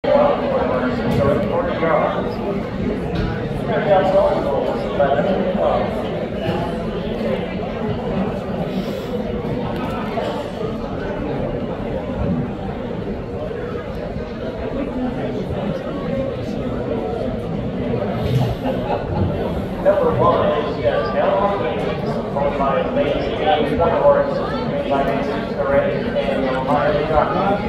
Number one is Hell Games, followed by Ladies Games, One Horse, made by Mason Correct and Meyer Jockey.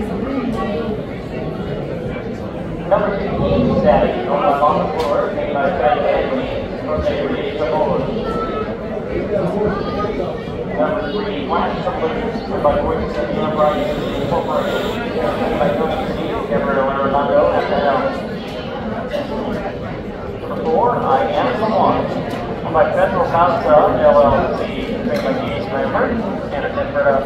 Number two, Eve Savage, owned by Mama Floor, made by Fred Anthony, from the British Award. Number three, Flash Symbols, owned by Voices of the Enterprise Incorporated, made by Tony Steele, Gabriel Armando, at the helm. Number four, I Am Someone, owned by Federal Casa LLC, made by James Lambert, and a different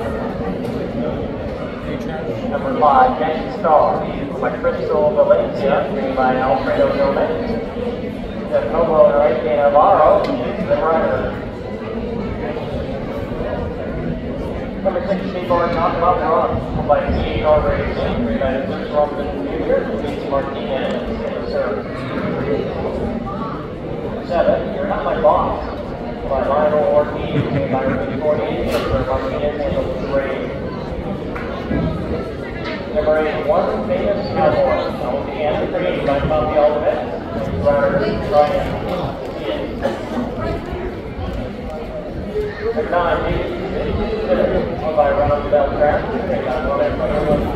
Number five, Yankee Star, by Crystal Valencia, made by Alfredo Gomez. The Novo Enrique Navarro, the writer. Number six, Seaboard Not About Run, by P.A.R. Racing, made by Bruce Robinson Jr., Luis Martinez, and Sir. Seven, You're Not My Boss, by Lionel Ortiz, made by Ricky Fortier, and Sir Martinez, and the Brave. Number eight, One Famous Cowboy, owned and created by Bobby Olivet, writer Ryan. Number nine, owned by Ronald Beltran,